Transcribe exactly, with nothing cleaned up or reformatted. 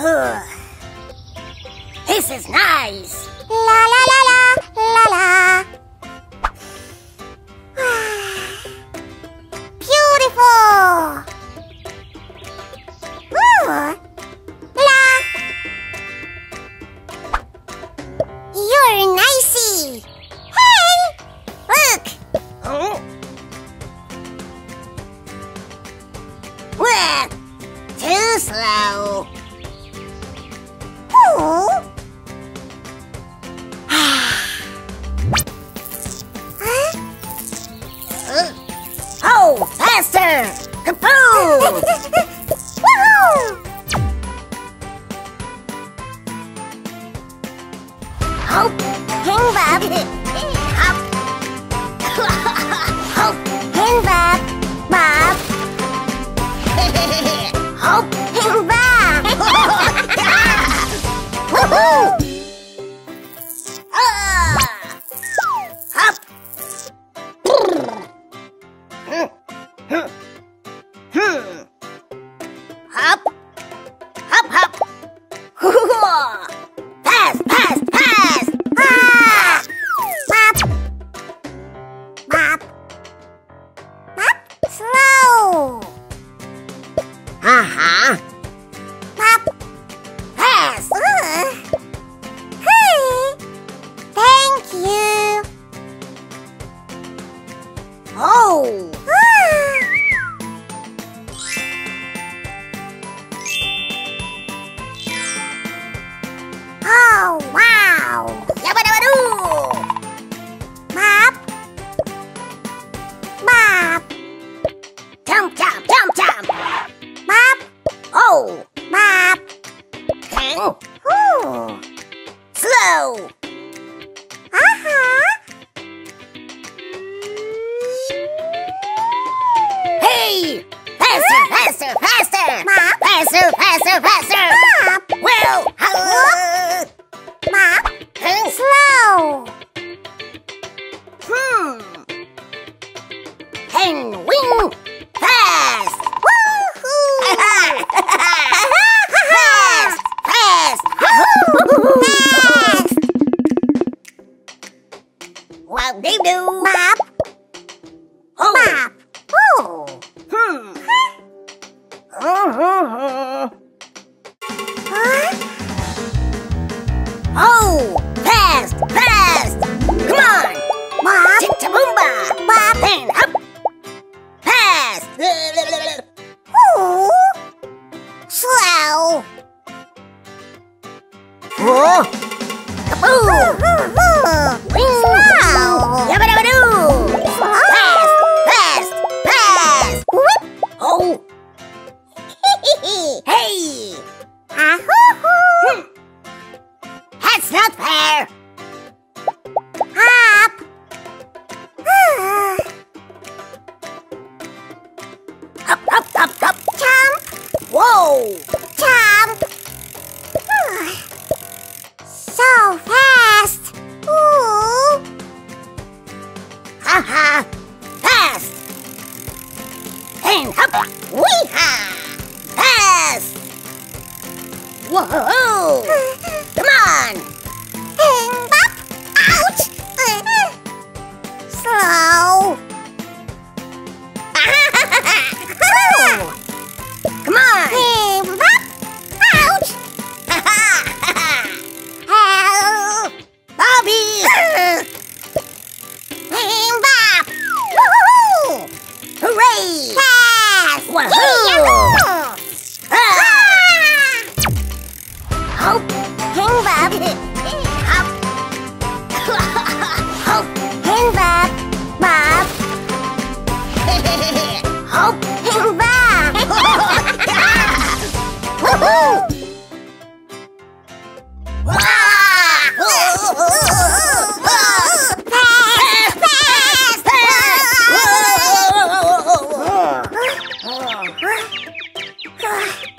This is nice. La la la la la la. Beautiful. Ooh. La. You're nicey. Hey, look. Oh. Well, too slow. Ooh. Oh, faster! Kaboom! Woohoo! Hop, Hang Bob. hop. Hop, Hang Bob. Bob. hop. Hang Bob. Woohoo! Ah! Hop. Hmm. Hmm. Hop. Hop, hop. Fast, fast, fast. Ah! Bob. Bob. Bob. Slow. Uh-huh. Bob. Fast. Uh. Hey. Thank you. Oh. Ah. Oh, wow. Yabba-dabba-doo. Bob. Bob. Jump, jump, jump, jump. Bob. Oh. Bob. Hang. Ooh. Slow. Uh-huh. Hey! Faster, faster, faster! Bob. Faster, faster, faster! Bob. Well, uh, Bob. huh? Slow. Hmm. And wing fast! Woohoo. Fast! Fast! Fast. Wow, they do! Bob. Oh! Bob. Ooh. Hmm. Uh-huh. Huh? Oh! Fast! Fast! Come on! Bob. Chick-cha-boomba! Bob. And up! Fast! Ooh. Slow. Oh! Kaboom! Slow. Yabba-dabba-doo! Fast! Fast! Fast! Whip. Oh! Hey! Ah-hoo-hoo. That's not fair! Hop. Ah. Up, up, up, up! Jump. Whoa! Jump. Ah. So fast. Ooh. Ha-ha! Fast! And up! Wee-ha! Fast! Whoa! Come on! Hang Bob. Ouch. Slow. Come on! Hang Bob. Ouch. Help. Bobby! Hang Bob. Woohoo. Hooray! Fast. Wahoo! Yahoo. Ah! Hop! Hang Bob. Hop! Hop! Hang Bob. Bob. Hop! Hang Bob. Woohoo. Fast! Fast. Fast! Fast.